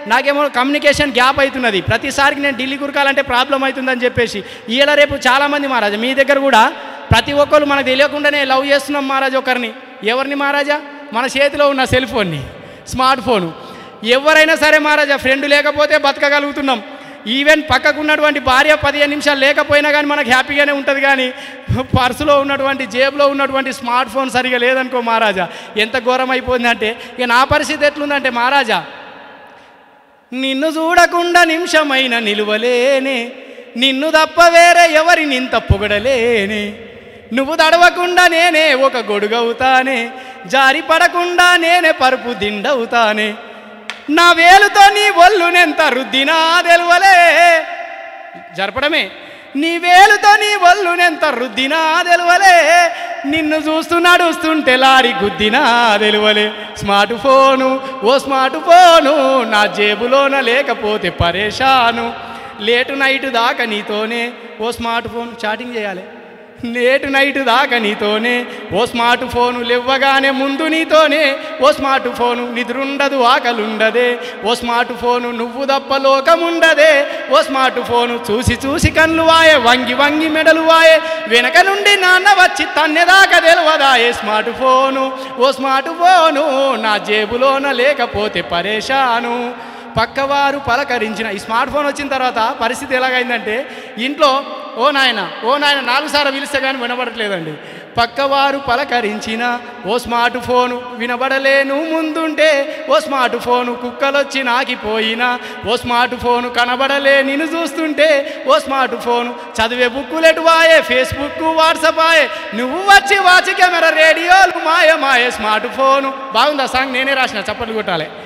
నాకేమో communication gap అవుతున్నది, ప్రతిసారికి నేను ఢిల్లీ కురకాలంటే ప్రాబ్లం అవుతుందని చెప్పేసి ఇలా రేపు చాలామంది మహారాజా మీ దగ్గర కూడా ప్రతి ఒక్కరు మనకు తెలియకుండానే లవ్ చేస్తున్నాం మహారాజా ఒకరిని. ఎవరిని మహారాజా? మన చేతిలో ఉన్న సెల్ ఫోన్ని, స్మార్ట్ ఫోను. ఎవరైనా సరే మహారాజా ఫ్రెండ్ లేకపోతే బతకగలుగుతున్నాం. ఈవెన్ పక్కకున్నటువంటి భార్య 15 నిమిషాలు లేకపోయినా కానీ మనకు హ్యాపీగానే ఉంటుంది. కానీ పర్సులో ఉన్నటువంటి జేబులో ఉన్నటువంటి స్మార్ట్ ఫోన్ సరిగా లేదనుకో మహారాజా ఎంత ఘోరం అయిపోయిందంటే ఇక నా పరిస్థితి ఎట్లుందంటే మహారాజా, నిన్ను చూడకుండా నిమిషమైన నిలువలేనే, నిన్ను తప్ప వేరే ఎవరిని ఇంత పొగడలేనే, నువ్వు తడవకుండా నేనే ఒక గొడుగవుతానే, జారి పడకుండా నేనే పరుపు దిండవుతానే, నా వేలుతో నీ ఒళ్ళునెంత రుద్దినా తెలవలే. జరపడమే. నీ వేలుతో నీ ఒళ్ళునెంత రుద్దినా తెలవలే, నిన్ను చూస్తూ నడుస్తుంటే లారి గుద్దినా తెలవలే. స్మార్ట్ ఫోను ఓ స్మార్ట్ ఫోను నా జేబులోన లేకపోతే పరేషాను, లేటు నైట్ దాకా నీతోనే ఓ స్మార్ట్ ఫోన్ చాటింగ్ చేయాలి, లేటు నైట్ దాకా నీతోనే ఓ స్మార్ట్ ఫోను, లేవ్వగానే ముందు నీతోనే ఓ స్మార్ట్ ఫోను, నిద్రుండదు ఆకలుండదే ఓ స్మార్ట్ ఫోను, నువ్వు తప్ప లోకముండదే ఓ స్మార్ట్ ఫోను, చూసి చూసి కళ్ళు వాయే, వంగి వంగి మెడలు వాయే, వెనక నుండి నాన్న వచ్చి తన్నెదాకా తెలవదాయే స్మార్ట్ ఫోను ఓ స్మార్ట్ ఫోను నా జేబులోన లేకపోతే పరేషాను. పక్కవారు పలకరించిన ఈ స్మార్ట్ ఫోన్ వచ్చిన తర్వాత పరిస్థితి ఎలాగైందంటే ఇంట్లో ఓ నాయన 4 సార్లు పిలిస్తే కానీ వినబడట్లేదండి. పక్కవారు పలకరించిన ఓ స్మార్ట్ ఫోను, వినబడలేను ముందుంటే ఓ స్మార్ట్ ఫోను, కుక్కలొచ్చి నాకిపోయినా ఓ స్మార్ట్ ఫోను, కనబడలే నిన్ను చూస్తుంటే ఓ స్మార్ట్ ఫోను, చదివే బుక్కులెటు వాయే, ఫేస్బుక్ వాట్సాప్ ఆయే, నువ్వు వచ్చి వాచ్ కెమెరా రేడియోలు మాయ మాయే స్మార్ట్ ఫోను. బాగుందా సాంగ్? నేనే రాసిన, చప్పట్లు కొట్టాలి.